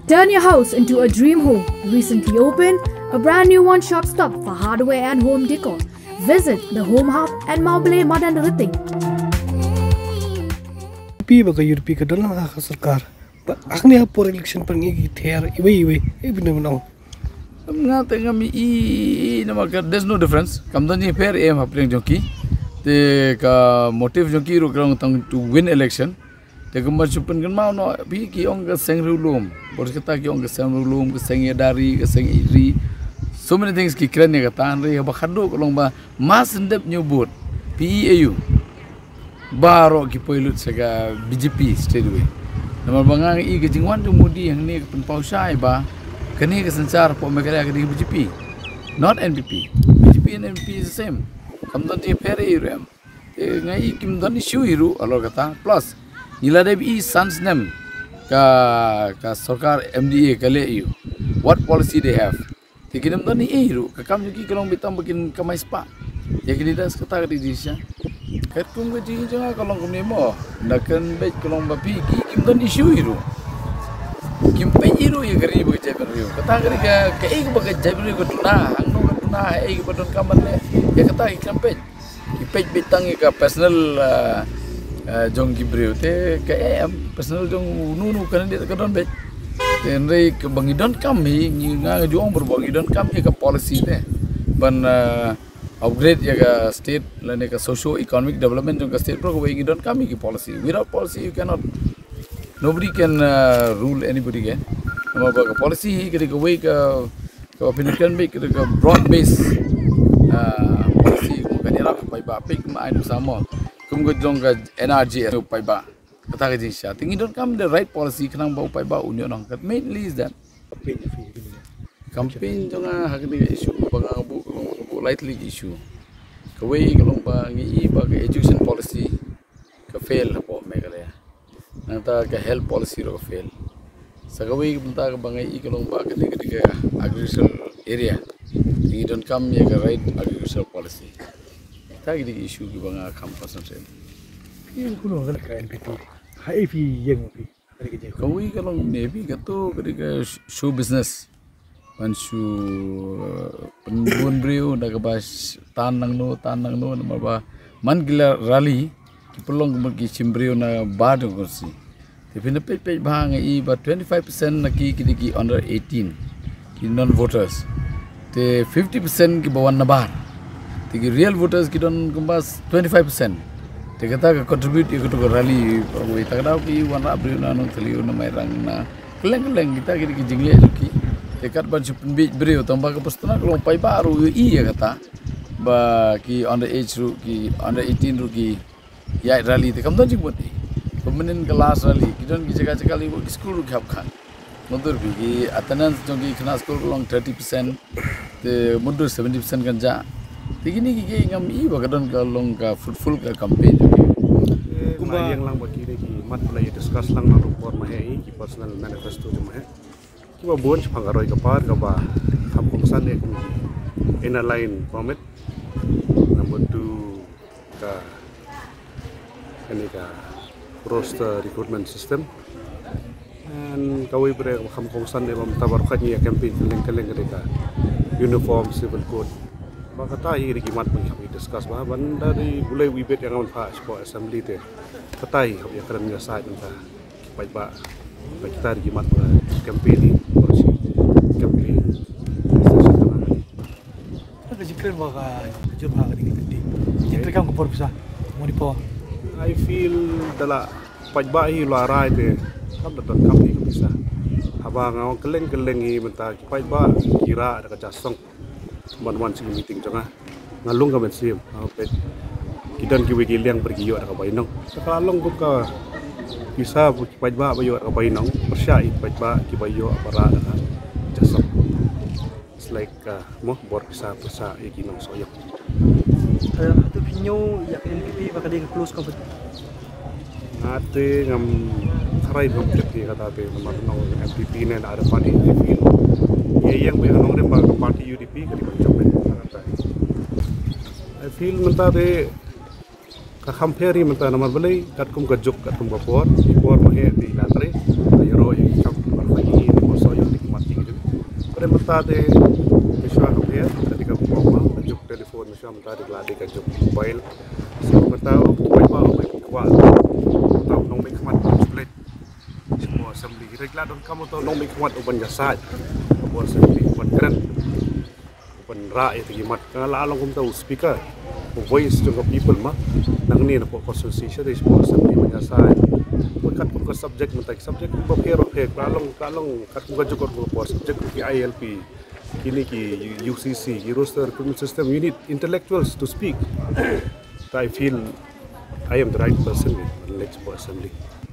Turn your house into a dream home. Recently opened a brand new one-stop stop for hardware and home decor. Visit the Home Hub at Mauble Madan Riting. Baka Europe ka dalam ka sarkar. Akni ha por election pangi ther iwe ibne manong. Nga tengah mi nama ka there's no difference. Kamdan ni fair aim happening jonki. Te ka motive jonki ro krang tang to win election. Te ka machupan kan mau no bi ki ong ka seng rulum. Bor kata ki ong ka seng rulum ka seng yadari ka seng iri. So many things ki kren ni kata anri ba khadu ko long ba mas ndep nyubut. PEAU. Baro ki poilut saga BJP straightaway. Nama bangang I ke jingwan tu mudi yang ni pen pausai ba kani ke sancar po megala ke BJP. Not NPP. BJP and NPP is the same. Kam don ti fair iram. Ngai kim don issue iru alor kata plus nila dev I sons name ka sarkar MDA kale iu. What policy they have? Tikinam don ni iru ka kam yuki kalong bitam bikin kamai spa. Ya kini das kata ke dijisya. Ketum ke jing jangan kalau kami mau nakkan baik kalau bapi kim don issue iru kim pe iru ya gari bagai jabar iru kata gari ke ik bagai jabar iru tuna angno ke tuna ik badon kaman le ya kata ikam pe ipej bitang ke personal jong gibriu te ke personal jong nunu kan dia kadon baik tenre ke bangidon kami nginga juang berbangidon kami ke policy te ban upgrade ya ke state lane ke socio economic development jong ke state pro ko ingidon kami ki policy. Without policy you cannot, nobody can rule anybody again. Nama ba policy ke way ke opinion kan ke broad base policy ko kan ira pai ba pik ma ai sama kum go jong ke NRG pai ba kata ke jinsa tingidon kam the right policy kanang ba pai ba union ang kat mainly is that campaign jonga hakni issue bangang bu lightly issue kawai kalong ba ngi ba ke education policy ka fail po megala nanta ka health policy ro fail sa kawai bunta ka bangai kalong ba ke agricultural area you don't come ya ka right agricultural policy ta gi issue ki banga campus sen Yung kuno ka NPP. Hai fi yang pi. Kawai kalong maybe gato ka show business Mansu penbun brio dah kebas tanang no nama ba man gila rally ki pelong ki cimbrio na badu kursi tapi na pej bang I ba 25% na ki under 18 ki non voters te 50% ki bawan na bar te ki real voters ki don kembas 25% te kata ka contribute ikut ke rally we tak daw ki wan brio na non teliu na mai rang na keleng kita ki jingle ki dekat ban penbij beriu tambah ke pestana kalau pai baru I ya kata ba ki under age ru ki under 18 ru ki ya rally te kam don jing boti pemenin kelas rally ki don ki jaga li school ru khap khan mundur bi ki attendance jong ki khana school long 30% te mundur 70% kan ja tigini ki ngam I ba kadon ka long ka fruitful ka campaign kumba yang lang bagi ki mat play discuss lang na report mahe ki personal manifesto mahe Kiba bon pangaroy kapar kaba kampungsan ek ina line permit number 2 ka ini ka roster recruitment system and kawai bre kampungsan e bam tabarukan ya campaign keleng ka uniform civil code maka tahi ri kimat pun kami discuss bah ban dari bulai wibet yang aman pa sport assembly te katai ya keren ya sa kita kipai ba kita ri kimat campaign campaign Ada jikren baka jumpa ni tadi. Jikren kam kapor bisa. Mo di po. I feel dala pajbahi larai te kam dapat kami bisa. Habang ngawang keleng I menta pajba kira ada kacasong man sing meeting jonga ngalung ka bensim kidan ki wigi liang pergi yo ada kabainong sakalong ka bisa pajba bayo ka bainong persyai pajba ki bayo apara ada jasong it's like mo bor bisa ikinong soyok tu pinyo ya NPP baka dia close ka ate ngam sarai ngam peti kata te nomor nong MPP ne ada party feel ye yang be nong re ba party UDP ka di kata I feel menta de ka compare menta nomor belai kat kum gajuk kat kum bapor bor mahe di latre ayro yang kam ba ni pada mata de Joshua dia tadi ka mama juk telefon Joshua mata de ladi ka juk mobile so mata bai ba bai kwa tau nong bai khamat plate semua assembly regla don kamu tau nong bai khamat uban jasad buat assembly buat keren uban ra itu gimat kala long kum tau speaker voice to people mah nang ni na po constitution de semua assembly ban jasad kat ko subject mentai subject ko pero kalong kat ko jukor ko subject ki ILP kini ki UCC ki roster criminal system you need intellectuals to speak. I feel I am the right person let's for assembly.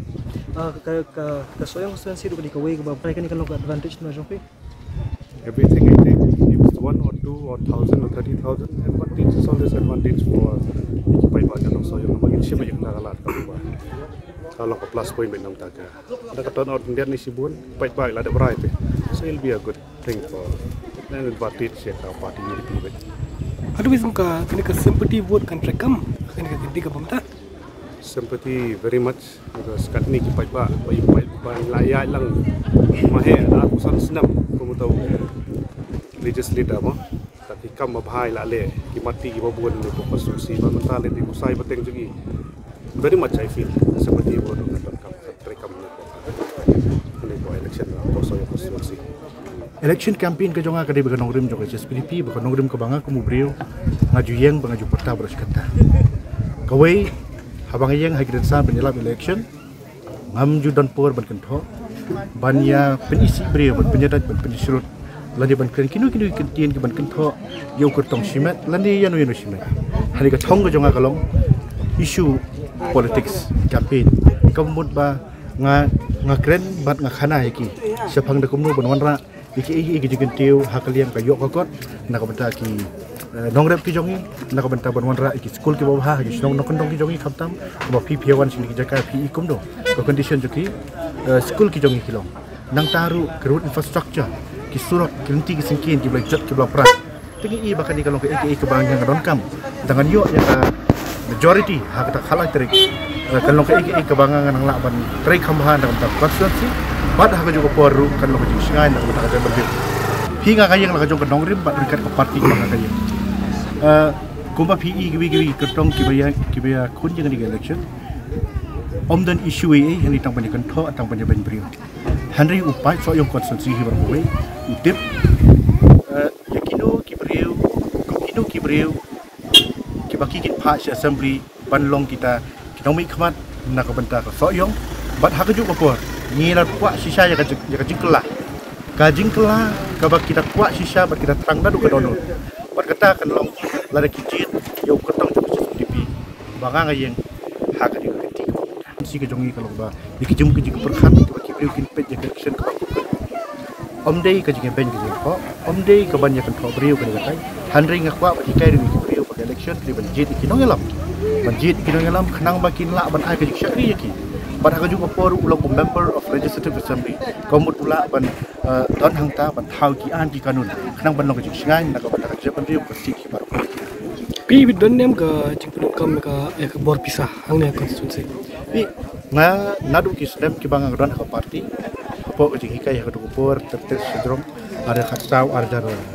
Ka soyong constituency do di kaway ba pare kan kan advantage na jong Everything I think if it's 1 or 2 or 1,000 or 30,000 advantage is always advantage for ikipai ba kan soyong magin siya yung nakalat ka ba. Kalau ke plus point benang taga. Ada kata orang India ni sibun, baik-baik lah ada berai tu. So it'll be a good thing for advantage ya kalau parti ni dipilih. Aduh isam ka kini ka sympathy vote kan rekam kini ka ganti ka pamta. Sympathy very much because kat ni kita baik layak lang mahir aku san senam kamu tahu legislator apa tapi kam bahai lah le kimati kibabuan ni konstitusi mentale di usai beteng juga very much I feel seperti itu dengan kam rekam ni ko election also ya konstitusi election campaign ke jonga kadi bagan ngrim joka SPDP bagan ngrim ke banga ku mubriu ngaju yeng bangaju peta beras kata kawai habang yeng hagren sa penyelap election ngam judan por ban kentho banya penisi brio ban penyedat ban penisrut lani ban kinu kentien ke ban kentho yo kertong simet lani yanu simet hari ka thong ke jonga kalong isu politics campaign kamut ba nga kren bat nga khana iki sepang de kumnu ban wanra iki jigentiu hakaliam ka yok kokot na ka benta ki nongrep ki jongi na ka benta ban wanra iki school ki bawah ki snong nokondong ki jongi khamtam ba PPA1 sini ki jaka PE kumdo ko condition joki school ki jongi kilong nang taru road infrastructure ki surok kenti ki singkin ki blajat ki blaprat tingi i bakal di kalong ke kebangan don kam dengan yo ya majority hak tak khalang terik kalong ke kebangan nang lakban terik kambahan dalam tak konstitusi pada hak juga poru kalong ke singai nang tak ada berbeda hingga kayang la jong nongrim bat dekat ke parti bang kayang kumba PE gibi ketong kibaya kun jangan di election dan isu ini yang ditang banyak kentho atang banyak brio Henry upai so yang konstitusi berbuai utip yakino kibreu kibaki kin pas assembly banlong kita mai khmat nak benta so yang bat hak ju bakor ni la kuat sisa ya jingkela kabak kita kuat sisa bat kita terang dadu ke dono bat kata kan long lada kijit yo ketong tu CCTV bangang yang hak di si ke jongi kalau ba dikijum ke perkhat ke kibreu kin pet election ke omdei ke jing ben ke ko omdei ke banyak kan brio ke gatai handri ngakwa ba ikai ri brio ke election di banjit ikinong yalam khnang bakin la ban ai ke syakri yaki ban ha juga por ulong member of legislative assembly komut ula ban don hangta ban thau ki an ki kanun khnang ban long ke singai na ka ban ka japan brio ke sik baru pi bid don nem ka cingpun kam ka bor pisah hangnya konstitusi pi nadu ki stem ki bang don ka parti po ke hikai ha du por terter sedrom ada khatsau ada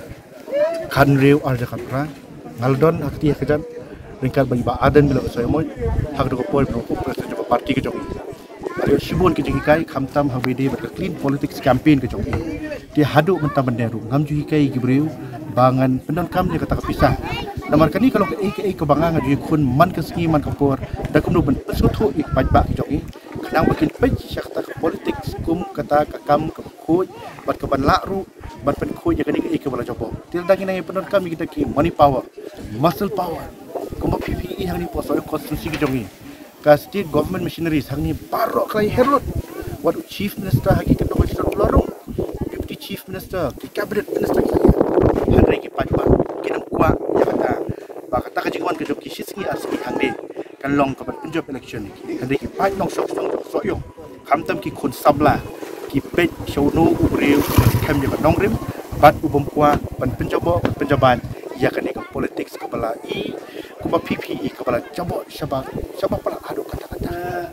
khanriu ada khatra ngaldon akti kejan ringkal bagi ba adan bila saya moy hak du por pro parti ke jong ada sibun ke hikai khamtam ha bede ba clean politics campaign ke jong dia hadu mentam benderu ngam ju hikai ki breu bangan pendon kam dia kata pisah namar kani kalau ke bangang ju khun man ke ski man ke por da kum ben pesuthu ik ba ki jong kadang makin pej syakta politics kum kata kam ke kuj bat ke ban lakru bat pen kuj kani ke bala jopo til dagi nai pendon kam kita ki money power muscle power kum PPE hang ni poso konstitusi ki jong ka state government machineries hang ni barok kai herot what chief minister hagi ke do kita lorong deputy chief minister ki cabinet minister hari ki pajba kinam kwa ya kata ba kata ka jingwan ke jok ki sisi aski hang ni kan long ka Punjab election ni hari ki paj long sok yo khamtam ki khun sabla ki pej shono ubreu kem je nongrim bat ubom kwa ban penjaban ya kan ke politics kepala kuma PPE kepala jabo sabab pala adu kata-kata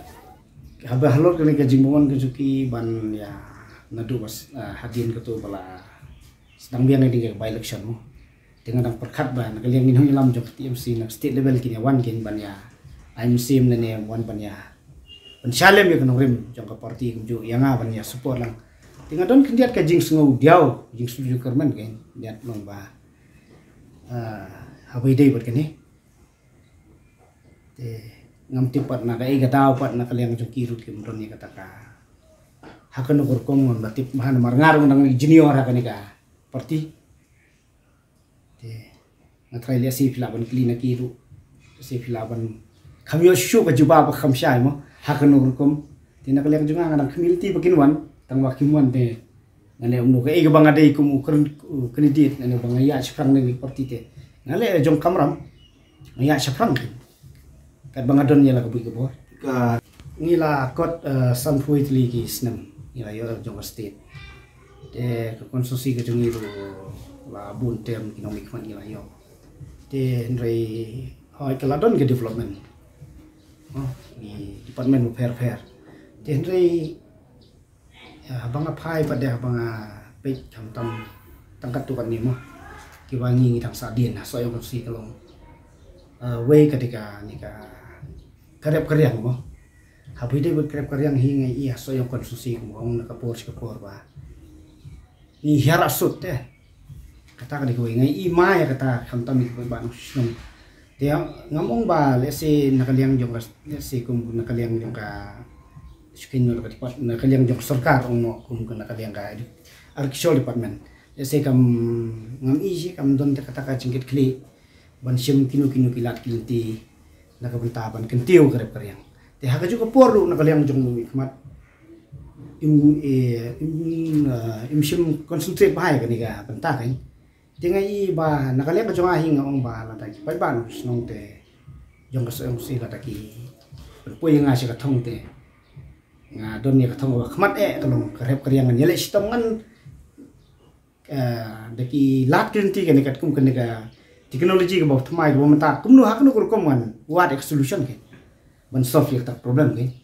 Habis halor kini ke jingmongan ke juki ban ya nadu bas hadin ke tu bala sedang biang di by election mo dengan ang perkat ba nakaliang minhong ilam jok TMC na state level kini one kin banya IMC na ne one banya pensalem ya kanong rim jong ka party kum ju yang banya support lang tinga don kendiat ka jing sngau diaw jing studio kerman kan diat long ba habai dei bat kani te ngam tipat na ka iga tao pat na kaliang jong kirut kim don ni kata ka hakan ukur komon batip mahan marngarung nang junior hakan ka party te ngatrai lia si filaban klina kiru si filaban kami osyo ka juba ba khamsai mo hakan ukur kom tina kaliang jong ngang community bakinwan tang wakimuan te ngale umno ka iga banga dei kum ukur kredit ngale banga ya sprang ni party te ngale jong kamram ya sprang kat banga don ya la kabi kebor ka ngila kot sanfui tli ki snam ngila yo jong state te ka konsosi ka jong iru la bun term economic man ngila yo te ndrei hoi kala don ke development ni department fair te ndrei banga phai pada banga pe tham tam tangkat tu kan ni mo ki wangi thang sa din so yo konsosi kalong way ketika nika karep karyang mo habi de buat karep karyang hinga iya so yung konsumsi mo ang nakapor ba ni hara sut te kata ka diko ngai i ma ya kata kamtam ko ba no sum te ngamong ba lesi nakaliang jong lesi kum nakaliang jong ka skin no ka nakaliang jong sarkar no kum ka nakaliang ka architecture department lesi kam ngam i kam don kata ka jingkit kli ban sim kinu kilat kilti nakabentaban kentiu karep karyang te haga juga porlu nakaliang jong lumi kmat im sim concentrate bahai kanika benta kan tingai ba nakaliang jong ahing ngong ba la taki pai ban snong te jong kasong si la taki pui nga si kathong te nga don ni kathong ba kmat kalong karep karyang nyele sitongan daki lat kinti kanikat kum kanika teknologi ke bawah thmai bo mata kumnu haknu kur komwan what solution ke ban solve tak problem ke